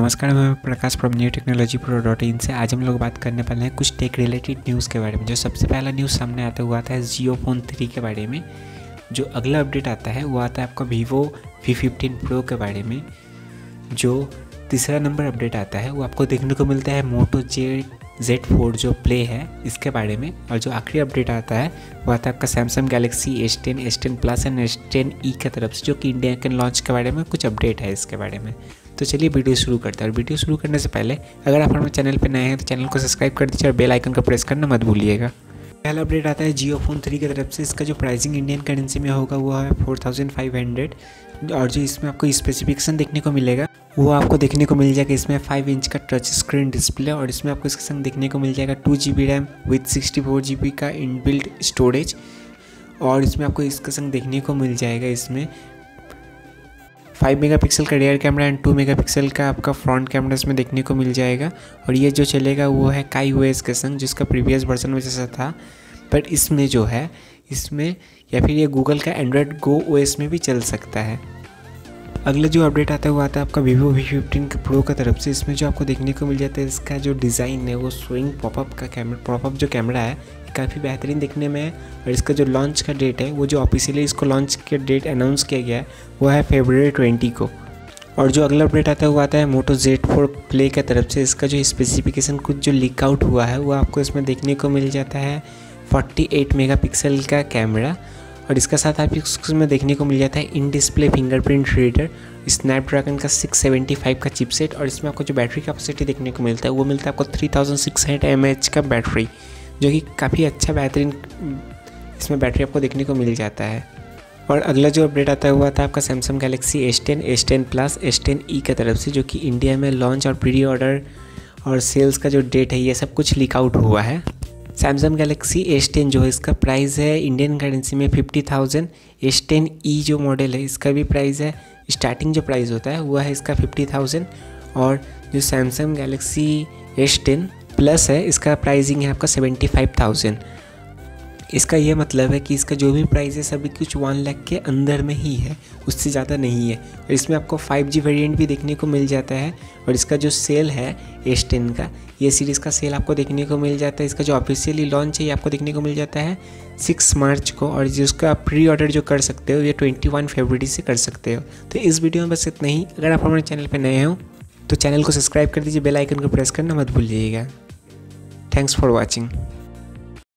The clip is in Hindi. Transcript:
नमस्कार, मैं Prakash from new technology pro dot in से। आज हम लोग बात करने वाले हैं कुछ टेक रिलेटेड न्यूज़ के बारे में। जो सबसे पहला न्यूज़ सामने आता हुआ था जियो फोन 3 के बारे में। जो अगला अपडेट आता है वो आता है आपका वीवो V15 प्रो के बारे में। जो तीसरा नंबर अपडेट आता है वो आपको देखने को मिलता है मोटो Z4 जो प्ले है इसके बारे में। और जो आखिरी अपडेट आता है वो आता है आपका Samsung Galaxy S10, S10 plus and S10e की तरफ से, जो कि इंडिया के लॉन्च के बारे में कुछ अपडेट है इसके बारे में। तो चलिए वीडियो शुरू करते हैं। और वीडियो शुरू करने से पहले अगर आप हमारे चैनल पर नए हैं तो चैनल को सब्सक्राइब कर दीजिए और बेल आइकन को प्रेस करना मत भूलिएगा। पहला अपडेट आता है जियो फोन 3 की तरफ से। इसका जो प्राइसिंग इंडियन करेंसी में होगा वो है 4500। और जो इसमें आपको स्पेसिफिकेशन देखने को मिलेगा वो आपको देखने को मिल जाएगा। इसमें 5 इंच का टच स्क्रीन डिस्प्ले और इसमें आपको इसके संग देखने को मिल जाएगा 2GB रैम विथ 64GB का इनबिल्ट स्टोरेज। और इसमें आपको इसके संग देखने को मिल जाएगा इसमें 5 मेगापिक्सल का रियर कैमरा एंड 2 मेगापिक्सल का आपका फ्रंट कैमरा इसमें देखने को मिल जाएगा। और ये जो चलेगा वो है KaiOS के संग, जिसका प्रीवियस वर्जन में जैसा था। बट इसमें जो है इसमें या फिर ये गूगल का एंड्रॉयड Go OS में भी चल सकता है। अगला जो अपडेट आता है वो आता है आपका वीवो V15 के प्रो की तरफ से। इसमें जो आपको देखने को मिल जाता है इसका जो डिज़ाइन है वो स्विंग पॉपअप का कैमरा, पॉपअप जो कैमरा है काफ़ी बेहतरीन दिखने में है। और इसका जो लॉन्च का डेट है वो जो ऑफिशियली इसको लॉन्च के डेट अनाउंस किया गया है वो है February 20 को। और जो अगला अपडेट आता है वो आता है मोटो Z4 प्ले की तरफ से। इसका जो स्पेसिफिकेशन कुछ जो लीक आउट हुआ है वो आपको इसमें देखने को मिल जाता है 48 मेगापिक्सल का कैमरा। और इसके साथ आप इसमें देखने को मिल जाता है in display fingerprint reader, Snapdragon का 675 का चिपसेट। और इसमें आपको जो बैटरी कैपेसिटी देखने को मिलता है वो मिलता है आपको 3600 mAh का बैटरी, जो कि काफ़ी अच्छा बेहतरीन इसमें बैटरी आपको देखने को मिल जाता है। और अगला जो अपडेट आता हुआ था आपका Samsung Galaxy S10, S10 plus, S10e की तरफ से, जो कि इंडिया में लॉन्च और प्री ऑर्डर और सेल्स का जो डेट है ये सब कुछ लीक आउट हुआ है। सैमसंग गैलेक्सी S10 जो है इसका प्राइस है इंडियन करेंसी में 50,000। S10e जो मॉडल है इसका भी प्राइस है, स्टार्टिंग जो प्राइस होता है वो है इसका 50,000। और जो सैमसंग गैलेक्सी S10 प्लस है इसका प्राइसिंग है आपका 75,000। इसका ये मतलब है कि इसका जो भी प्राइस है सभी कुछ 1 लाख के अंदर में ही है, उससे ज़्यादा नहीं है। और इसमें आपको 5G वेरिएंट भी देखने को मिल जाता है। और इसका जो सेल है S10 का, ये सीरीज़ का सेल आपको देखने को मिल जाता है। इसका जो ऑफिशियली लॉन्च है ये आपको देखने को मिल जाता है 6 मार्च को। और जिसका आप प्री ऑर्डर जो कर सकते हो ये 21 फरवरी से कर सकते हो। तो इस वीडियो में बस इतना ही। अगर आप हमारे चैनल पर नए हो तो चैनल को सब्सक्राइब कर दीजिए, बेल आइकन को प्रेस करना मत भूलिएगा। Thanks for watching.